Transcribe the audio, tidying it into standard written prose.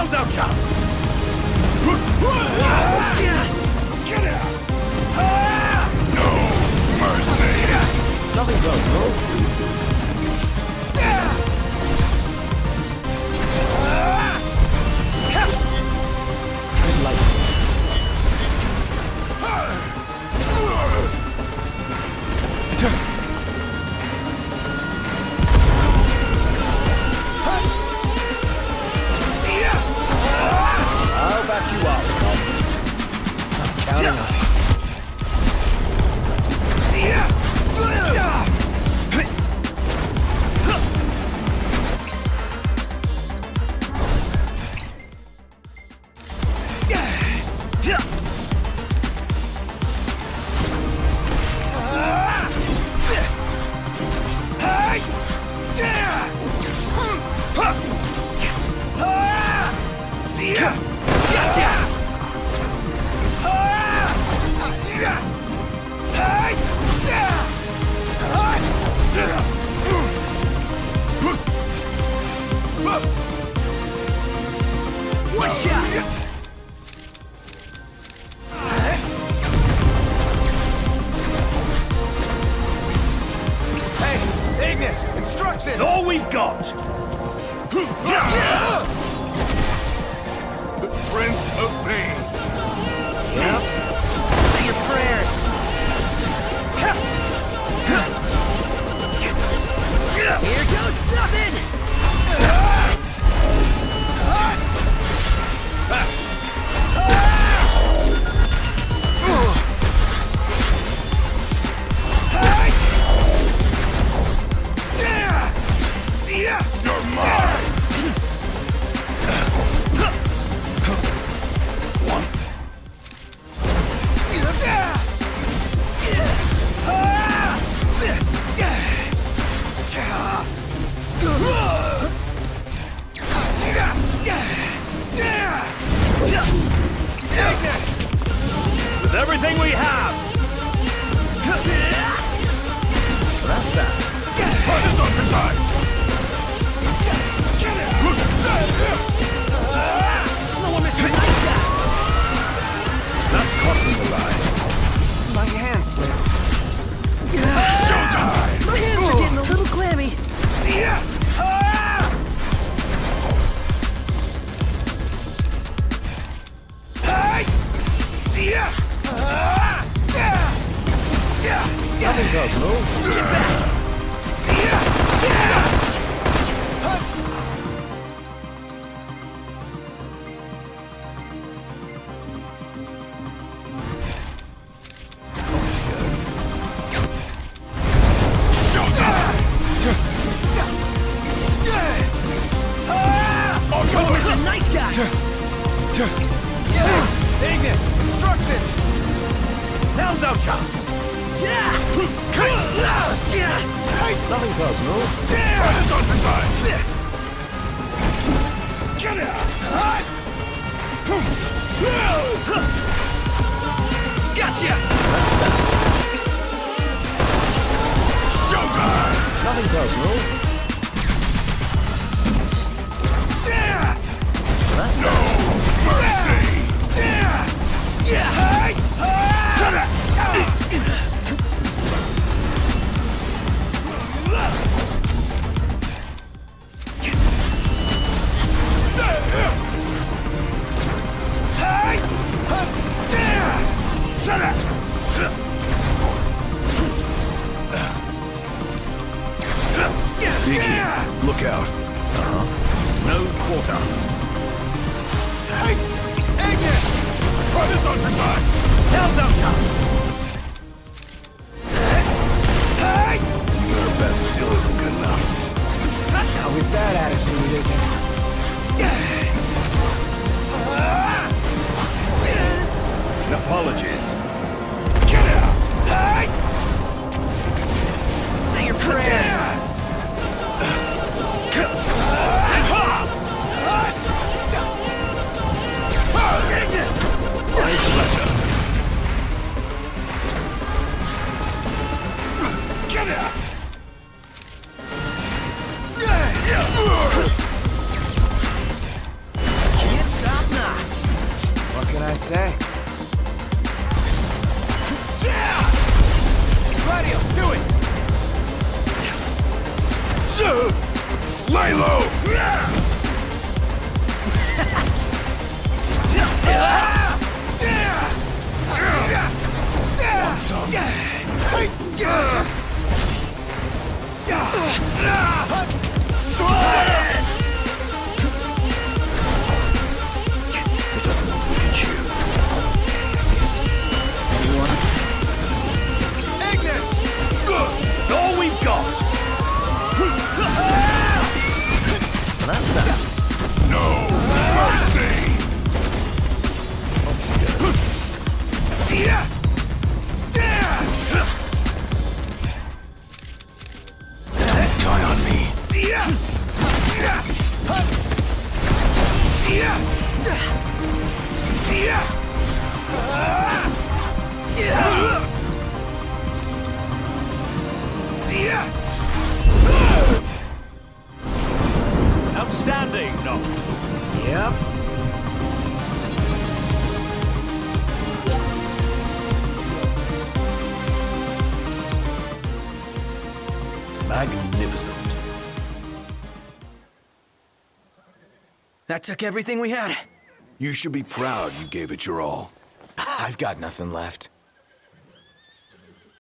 Now's our chance! No mercy! Nothing personal. Tread lightly. I'll back you up, Command. I'm counting on it. Instructions! All we've got! The Prince of Pain! Yep. Say your prayers. Here goes nothing! You're mine! One. With everything we have! That's that. Try this on for size! No one Mr. Nice Guy! That's crossing the line. My hand slipped. Showtime! My hands are getting a little clammy. Nothing personal. Get back! Mr. Nice Guy! Ignis, instructions! Now's our chance! Nothing personal. Try this on for size! Gotcha! Showtime! Nothing personal. That's No mercy! Biggie, look out. No quarter. Hey! Agnes! Try this on for size! Now's our chance! Your best still isn't good enough. Now with that attitude, it isn't. Apologies. Get out! Say your prayers. My pleasure. Get out! Yeah. That's that. No mercy! Die on me. Outstanding, no. Yep. Magnificent. That took everything we had. You should be proud you gave it your all. I've got nothing left.